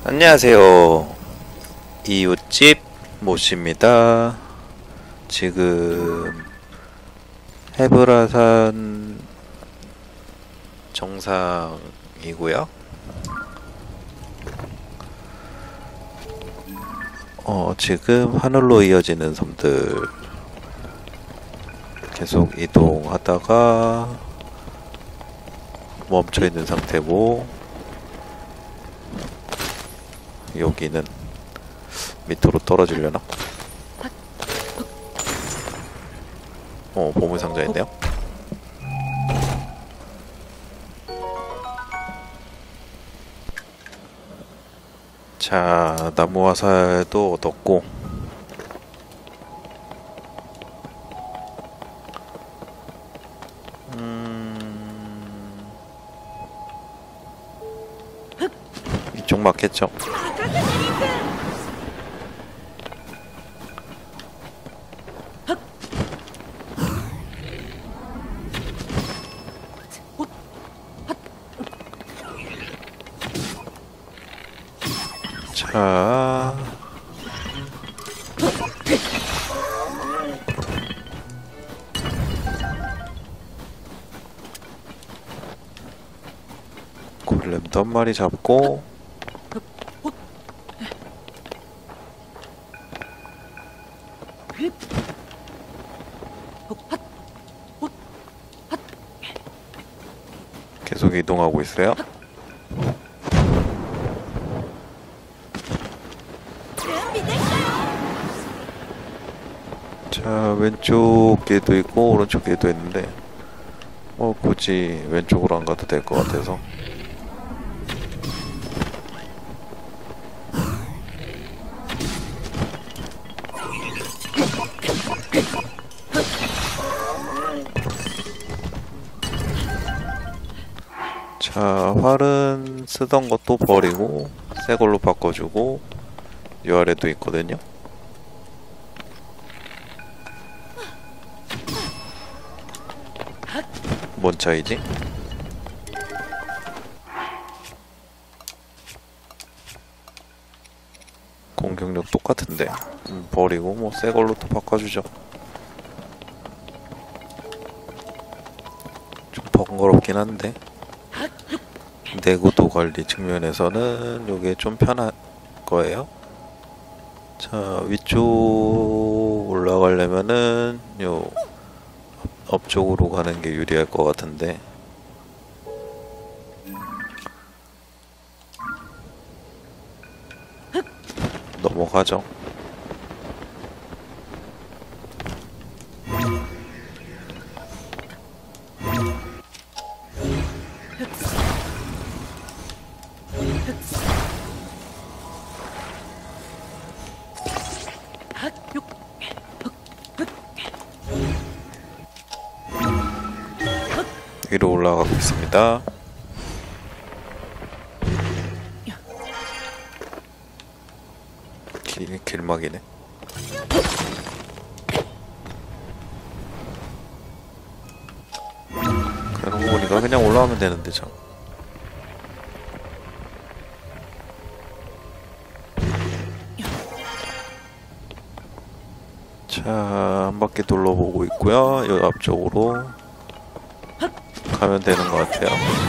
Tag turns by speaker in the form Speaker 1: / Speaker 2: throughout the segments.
Speaker 1: 안녕하세요. 이웃집 모씨입니다. 지금 해브라산 정상이고요. 지금 하늘로 이어지는 섬들 계속 이동하다가 멈춰있는 상태고, 여기는 밑으로 떨어지려나? 보물상자 있네요. 자, 나무 화살도 얻었고, 이쪽 맞겠죠? 자, 골렘도 한 마리 잡고, 계속 이동하고 있어요. 자, 왼쪽 길도 있고 오른쪽 길도 있는데 굳이 왼쪽으로 안 가도 될 것 같아서. 자, 활은 쓰던 것도 버리고 새 걸로 바꿔주고, 이 아래도 있거든요. 뭔 차이지? 공격력 똑같은데 버리고 새 걸로 또 바꿔주죠. 좀 번거롭긴 한데 내구도 관리 측면에서는 요게 좀 편할 거예요. 자, 위쪽 올라가려면은 요 앞쪽으로 가는 게 유리할 것 같은데, 넘어가죠. 위로 올라가고 있습니다. 길막이네. 그런 거 보니까 그냥 올라가면 되는데 참. 자, 한 바퀴 둘러보고 있고요. 이 앞쪽으로 가면 되는 것 같아요.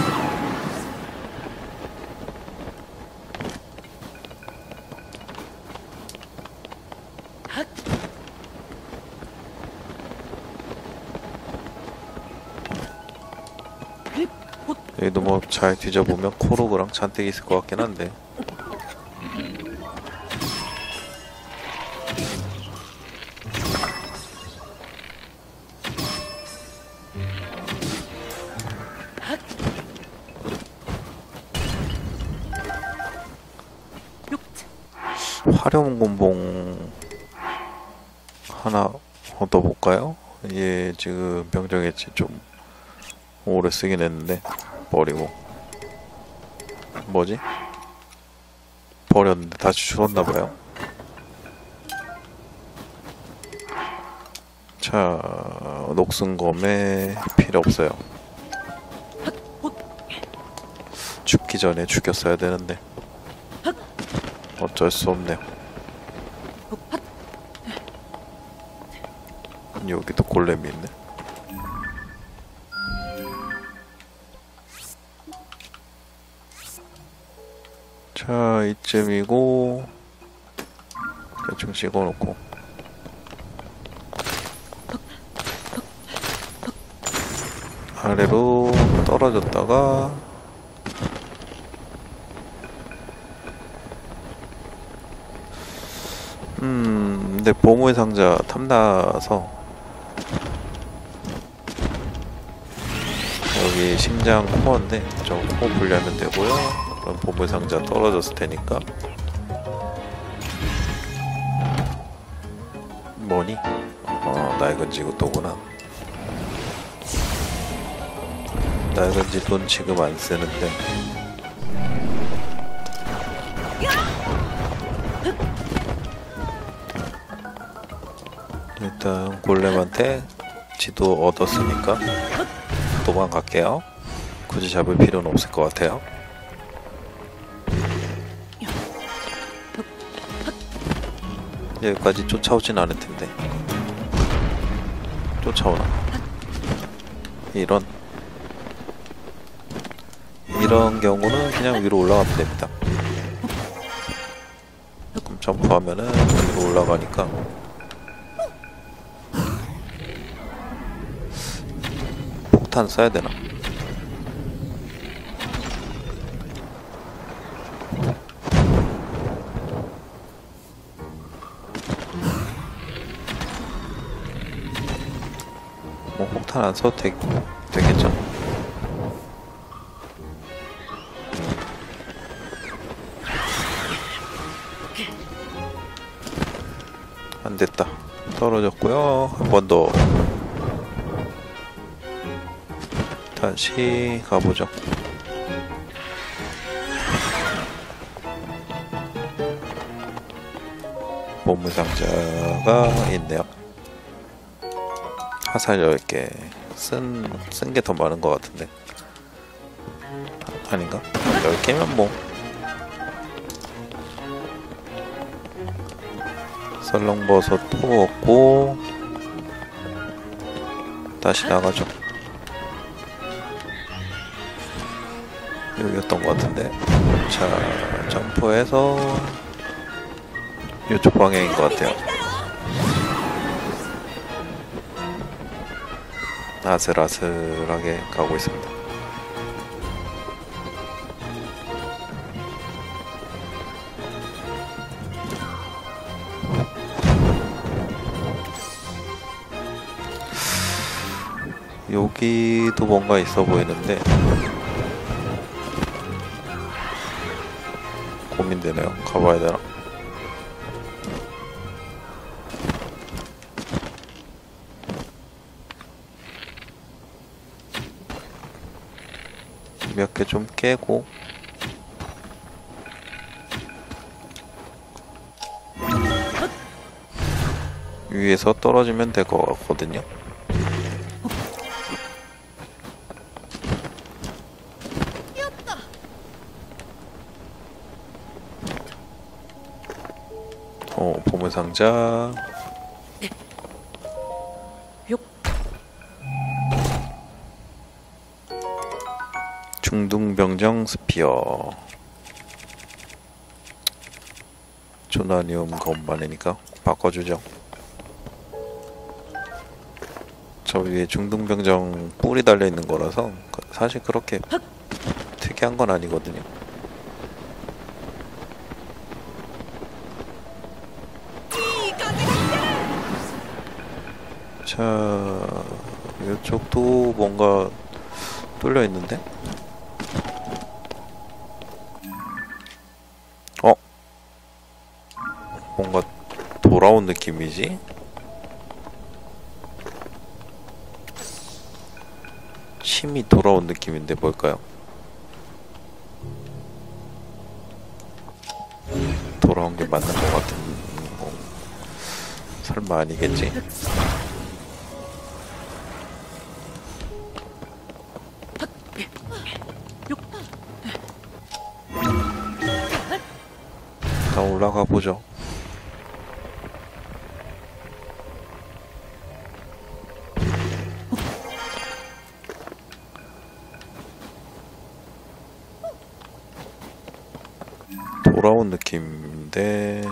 Speaker 1: 여기도 잘 뒤져보면 코르그랑 잔뜩 있을 것 같긴 한데, 화룡곤봉 하나 얻어볼까요? 얘 지금 병정했지. 좀 오래 쓰긴 했는데 버리고. 뭐지? 버렸는데 다시 주웠나봐요. 자, 녹슨검에 필요 없어요. 죽기 전에 죽였어야 되는데. 어쩔 수 없네요. 여기도 골렘이 있네. 자, 이쯤이고 대충 찍어놓고 아래로 떨어졌다가 근데 보물 상자 탐나서 여기 심장 코어인데 저 코어 분리하면 되고요. 그럼 보물 상자 떨어졌을 테니까 뭐니? 낡은 지구도구나. 낡은 지도는 지금 안 쓰는데 일단 골렘한테 지도 얻었으니까 도망갈게요. 굳이 잡을 필요는 없을 것 같아요. 여기까지 쫓아오진 않을 텐데. 쫓아오나? 이런 경우는 그냥 위로 올라가면 됩니다. 그럼 점프하면은 위로 올라가니까 폭탄 써야 되나? 뭐 폭탄 안 써도 되겠죠? 안 됐다. 떨어졌고요. 한 번 더 다시 가보죠. 보물 상자가 있네요. 화살 10개. 쓴 게 더 많은 것 같은데. 아닌가? 10개면 뭐. 설렁버섯도 얻고 다시 나가죠. 여기였던 것 같은데. 자, 점프해서 이쪽 방향인 것 같아요. 아슬아슬하게 가고 있습니다. 여기도 뭔가 있어 보이는데 고민되네요. 가봐야 되나? 몇 개 좀 깨고 위에서 떨어지면 될 것 같거든요. 보물상자 중등병정 스피어 조나니움 검 많으니까 바꿔주죠. 저 위에 중등병정 뿔이 달려있는 거라서 사실 그렇게 특이한 건 아니거든요. 자, 이쪽도 뭔가 뚫려 있는데? 뭔가 돌아온 느낌이지? 힘이 돌아온 느낌인데 뭘까요? 돌아온 게 맞는 것 같은 설마 아니겠지? 일단 올라가 보죠. 돌아온 느낌인데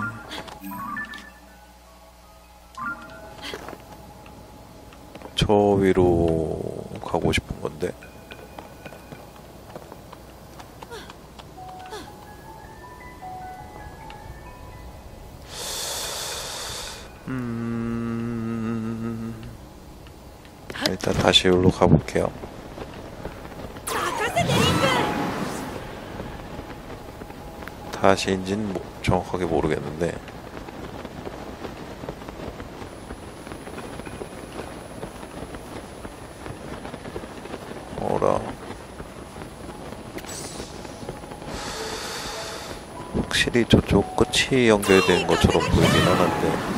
Speaker 1: 저 위로 가고 싶은 건데. 일단 다시 여기로 가볼게요. 다시인지는 정확하게 모르겠는데 어라, 확실히 저쪽 끝이 연결된 것처럼 보이긴 하는데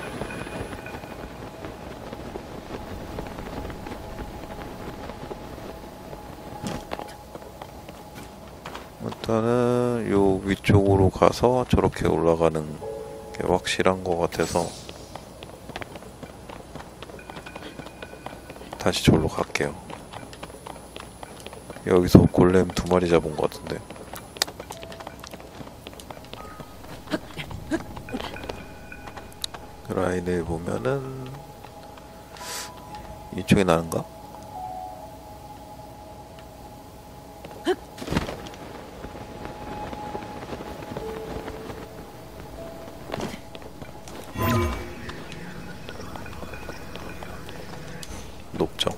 Speaker 1: 일단은 요 위쪽으로 가서 저렇게 올라가는 게 확실한 것 같아서 다시 저기로 갈게요. 여기서 골렘 2마리 잡은 것 같은데. 그 라인을 보면은 이쪽에 나는가? 높죠.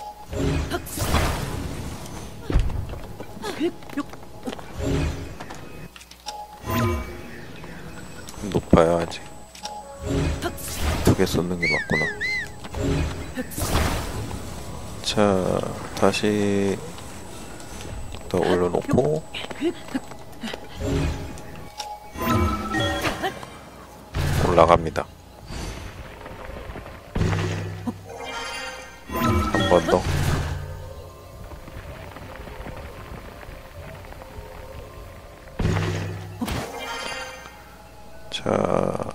Speaker 1: 높아야 하지. 2개 쏟는 게 맞구나. 자, 다시 더 올려놓고 올라갑니다. 한 번 더. 자,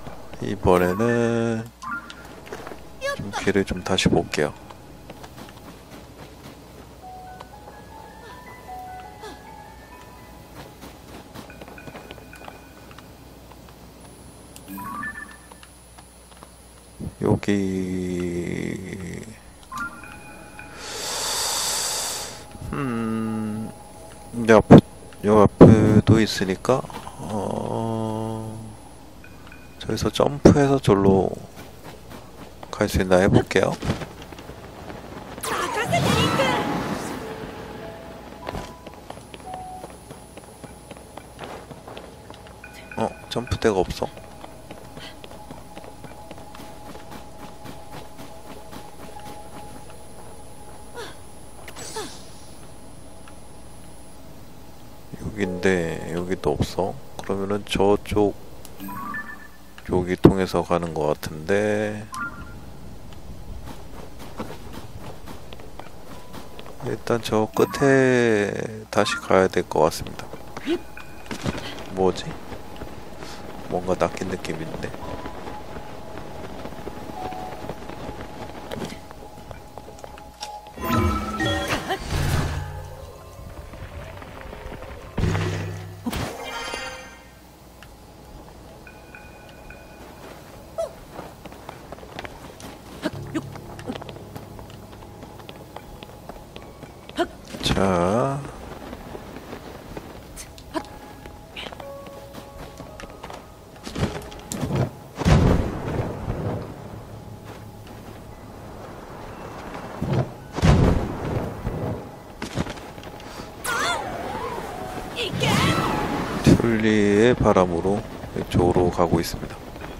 Speaker 1: 이번에는 좀 길을 좀 다시 볼게요. 여기 요 앞에도 있으니까 저기서 점프해서 절로 갈 수 있나 해볼게요. 점프대가 없어. 여긴데 여기도 없어. 그러면은 저쪽 여기 통해서 가는 것 같은데 일단 저 끝에 다시 가야 될 것 같습니다. 뭐지? 뭔가 낚인 느낌인데. 자, 튤리의 바람으로 이쪽으로 가고 있습니다.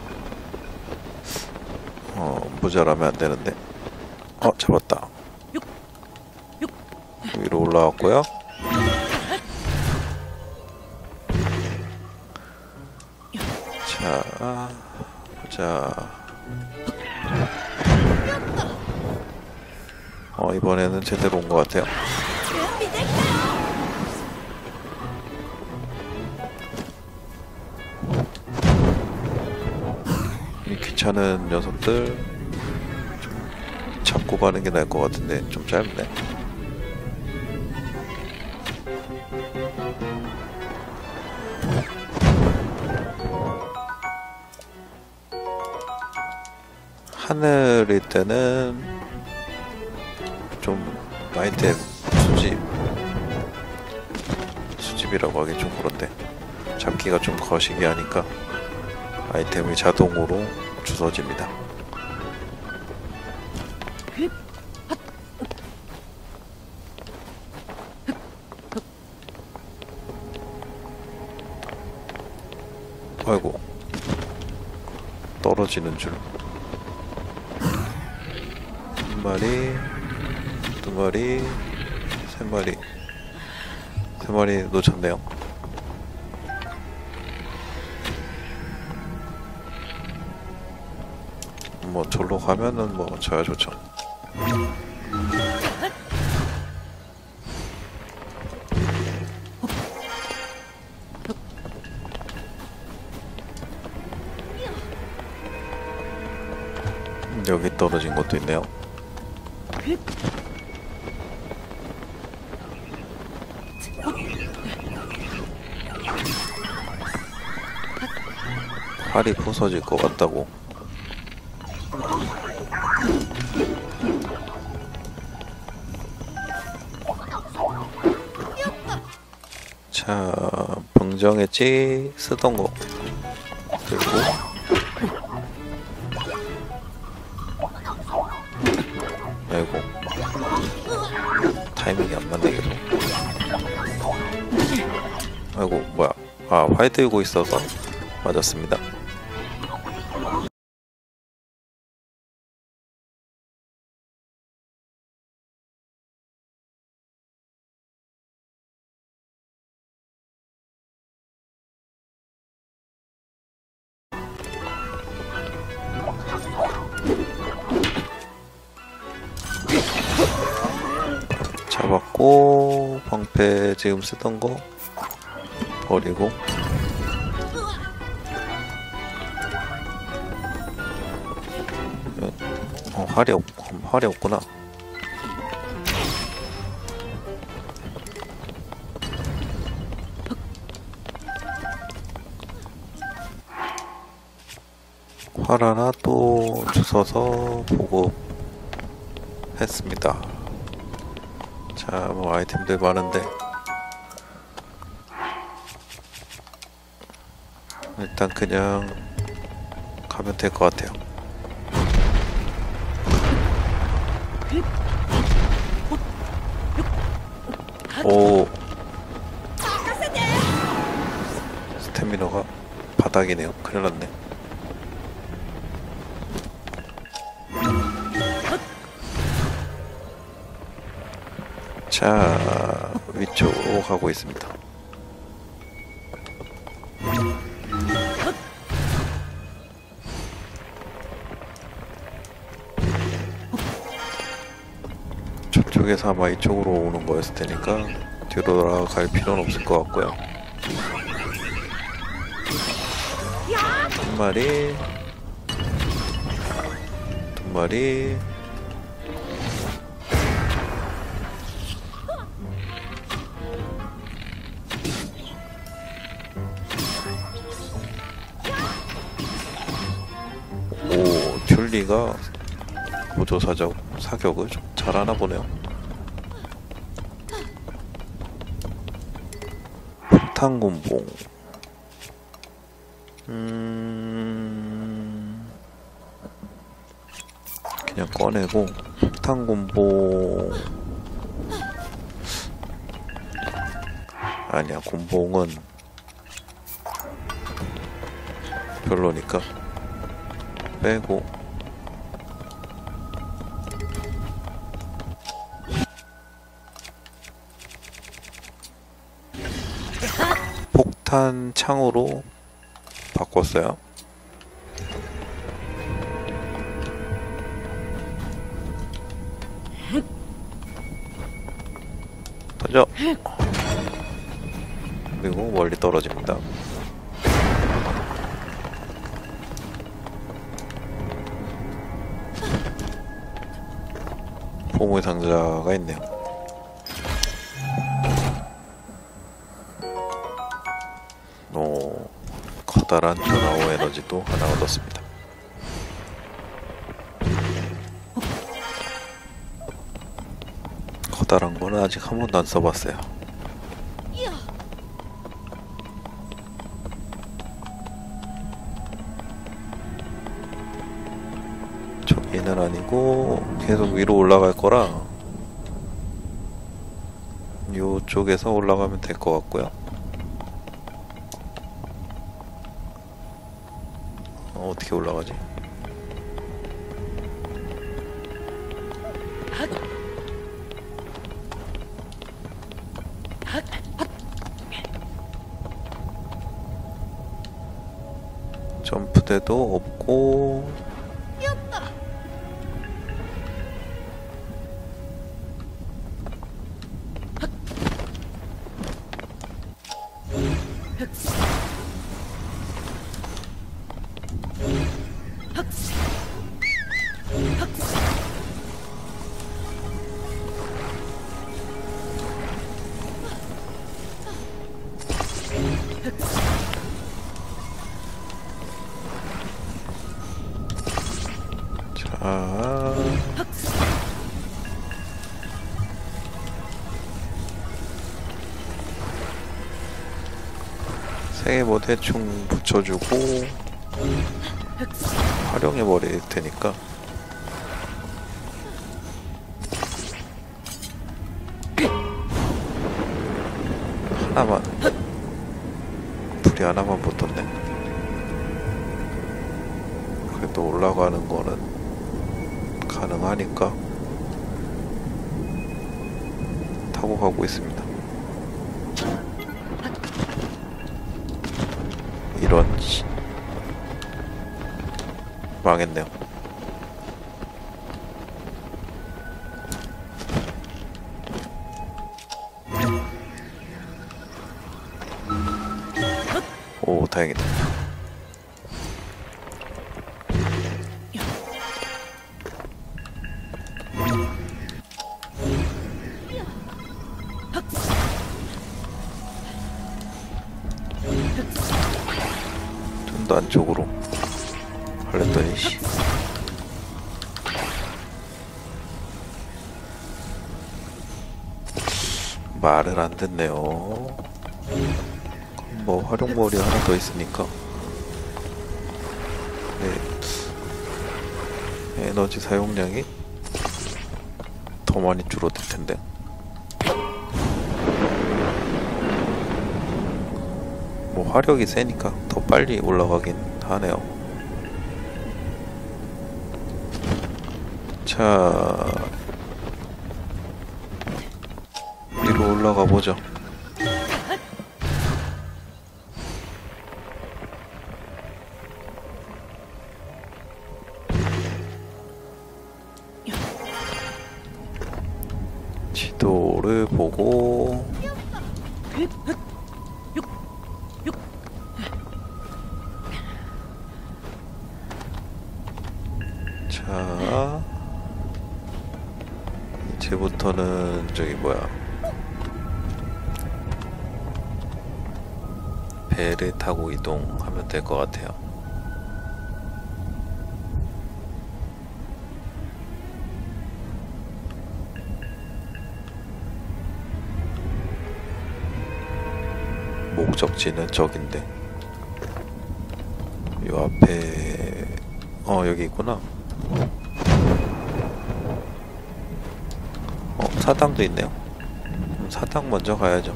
Speaker 1: 모자라면 안 되는데. 잡았다. 위로 올라왔고요. 자, 이번에는 제대로 온 것 같아요. 이 귀찮은 녀석들 좀 잡고 가는 게 나을 것 같은데 좀 짧네. 하늘일 때는 좀 아이템 수집이라고 하기 좀 그런데 잡기가 좀 거시기 하니까 아이템이 자동으로 주워집니다. 아이고, 떨어지는 줄. 한 마리, 두 마리, 세 마리. 세 마리 놓쳤네요. 뭐 절로 가면은 뭐 저야 좋죠. 여기 떨어진 것도 있네요. 팔이 부서질 것 같다고. 자, 병정했지 쓰던 거 들고. 아이고, 타이밍이 안 맞네 계속. 아이고, 뭐야. 아, 활 들고 있어서 맞았습니다. 잡았고, 방패 지금 쓰던 거 버리고. 활이 없구나. 활 하나 또 주워서 보급했습니다. 자, 뭐 아이템들 많은데 일단 그냥 가면 될 것 같아요. 오, 스태미너가 바닥이네요. 큰일 났네. 자, 위쪽으로 가고 있습니다. 저쪽에서 아마 이쪽으로 오는 거였을 테니까 뒤로 돌아갈 필요는 없을 것 같고요. 한 마리, 두 마리. 오, 튤리가 보조 사격을 좀 잘하나 보네요. 폭탄곤봉. 그냥 꺼내고. 폭탄곤봉 아니야, 곤봉은 별로니까 빼고. 폭탄 창으로 바꿨어요. 던져. 그리고 멀리 떨어집니다. 보물 상자가 있네요. 오, 커다란 조나오 에너지도 하나 얻었습니다. 커다란 거는 아직 한 번도 안 써봤어요. 저기는 아니고 계속 위로 올라갈 거라 이쪽에서 올라가면 될 것 같고요. 어떻게 올라가지? 점프대도 없고 자, 세 개 뭐 대충 붙여주고 활용해 버릴 테니까 하나만 불이 하나만 붙었네. 그래도 올라가는 거는 가능하니까 타고 가고 있습니다. 이런 망했네요. 오, 다행이다. 좀 더 안쪽으로 하랬더니 씨. 말을 안 듣네요. 뭐 활용머리 하나 더 있으니까 네. 에너지 사용량이 더 많이 줄어들 텐데. 뭐 화력이 세니까 더 빨리 올라가긴 하네요. 자, 위로 올라가 보죠. 지도를 보고 자, 이제부터는 저기 뭐야, 배를 타고 이동하면 될 것 같아요. 목적지는 저긴데 요 앞에 여기 있구나. 사당도 있네요. 사당 먼저 가야죠.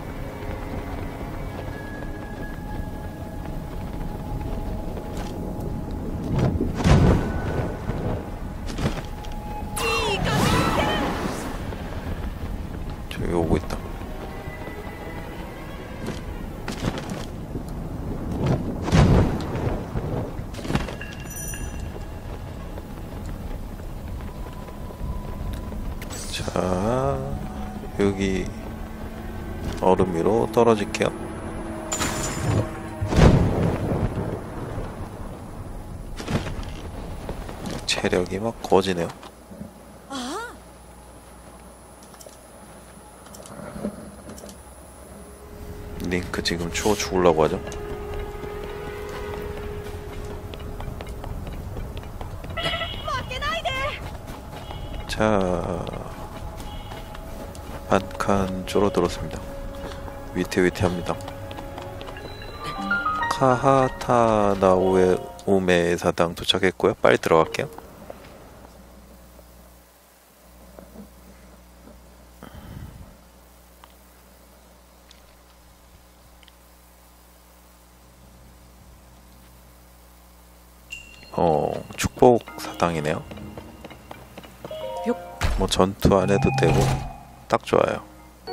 Speaker 1: 저기 오고 있다. 자, 여기 얼음 위로 떨어질게요. 체력이 막 거지네요. 마이크 지금 추워 죽으려고 하죠? 자, 한 칸 줄어들었습니다. 위태위태합니다. 카하타나우메 사당 도착했고요. 빨리 들어갈게요. 축복 사당이네요. 뭐 전투 안 해도 되고 딱 좋아요.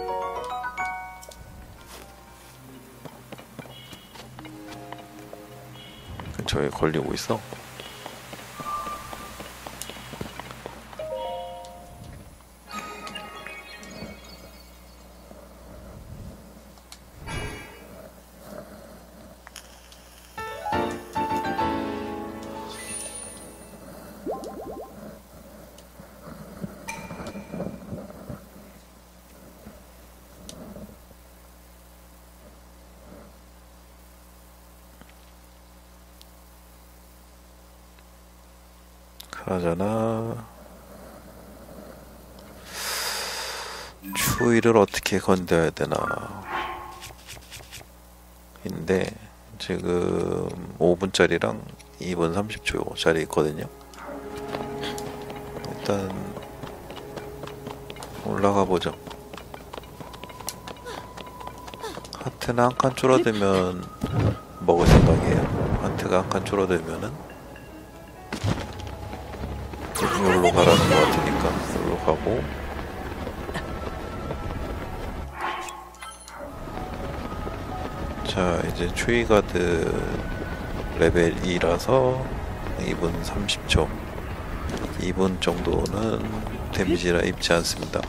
Speaker 1: 근처에 걸리고 있어. 그러잖아. 추위를 어떻게 건져야 되나 인데 지금 5분짜리랑 2분 30초짜리 있거든요. 일단 올라가 보죠. 하트는 한 칸 줄어들면 먹을 생각이에요. 하트가 한 칸 줄어들면은 여기로 가라는 것 같으니까 여기로 가고, 자 이제 추위가드 레벨 2라서 2분 30초 2분 정도는 데미지라 입지 않습니다.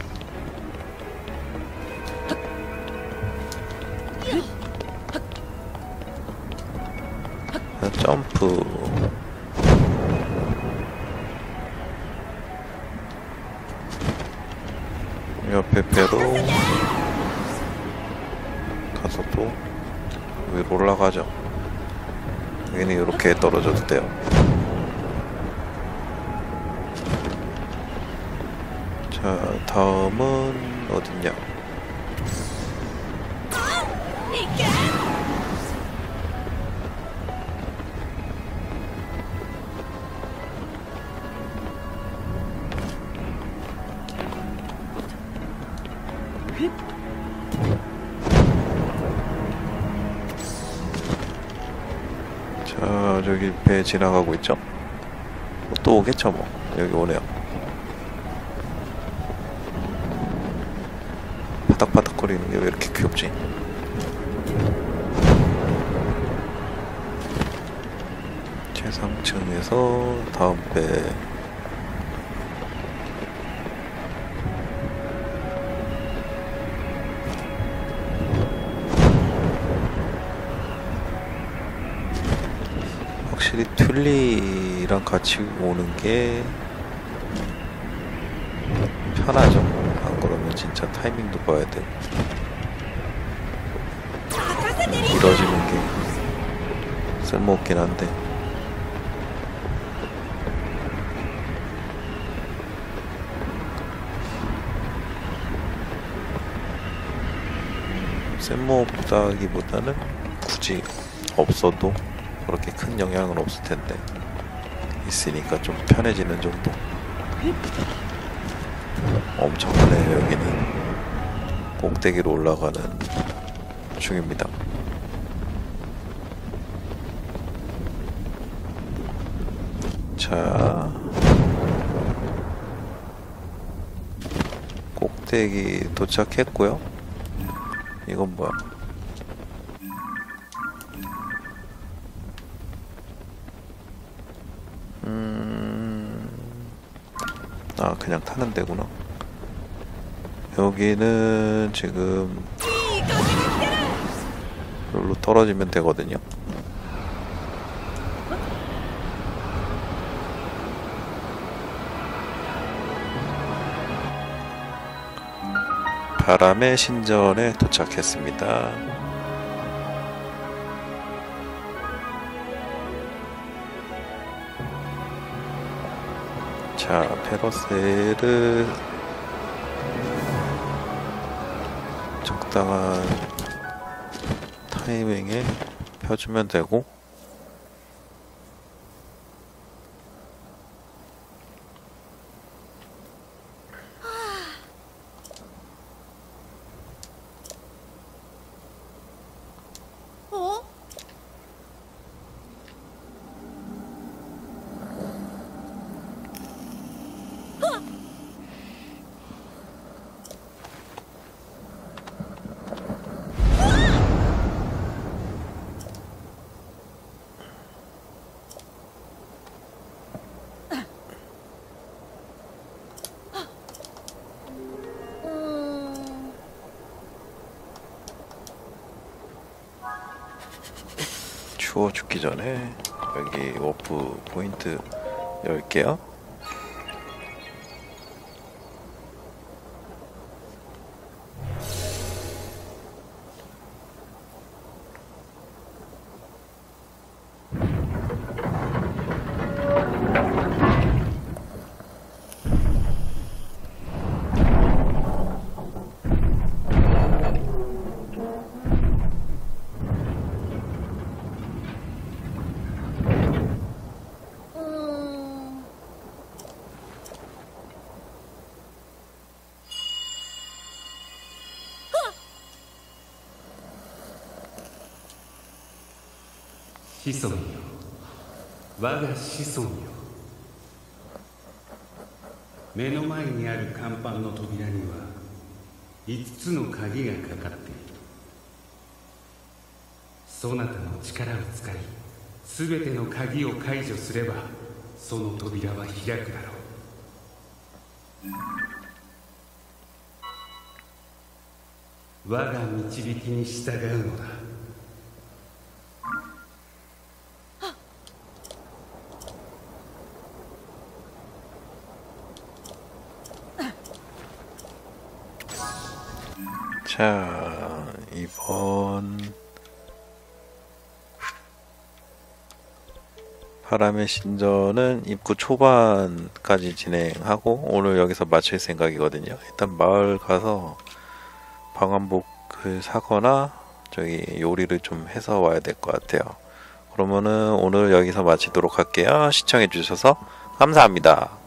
Speaker 1: 점프. 옆에 배로 가서 또 위로 올라가죠. 여기는 이렇게 떨어져도 돼요. 자, 다음은 어딨냐? 자, 저기 배 지나가고 있죠? 또 오겠죠 뭐. 여기 오네요. 바닥바닥거리는 게 왜 이렇게 귀엽지? 최상층에서 다음 배. 확실히 튤리랑 같이 오는 게 편하죠. 안 그러면 진짜 타이밍도 봐야 돼. 밀어지는 게 쓸모없긴 한데. 쓸모없다기보다는 굳이 없어도 그렇게 큰 영향은 없을 텐데 있으니까 좀 편해지는 정도. 엄청 크네요. 여기는 꼭대기로 올라가는 중입니다. 자, 꼭대기 도착했고요. 이건 뭐야? 아, 그냥 타는 데구나. 여기는 지금 여기로 떨어지면 되거든요. 바람의 신전에 도착했습니다. 자, 페러셀을 적당한 타이밍에 펴주면 되고,
Speaker 2: 어?
Speaker 1: 추워 죽기 전에 여기 워프 포인트 열게요.
Speaker 3: 子孫よ、我が子孫よ。目の前にある甲板の扉には5つの鍵がかかっている。そなたの力を使い全ての鍵を解除すればその扉は開くだろう。我が導きに従うのだ。
Speaker 1: 자, 이번 바람의 신전은 입구 초반까지 진행하고 오늘 여기서 마칠 생각이거든요. 일단 마을 가서 방한복을 사거나 저기 요리를 좀 해서 와야 될 것 같아요. 그러면은 오늘 여기서 마치도록 할게요. 시청해주셔서 감사합니다.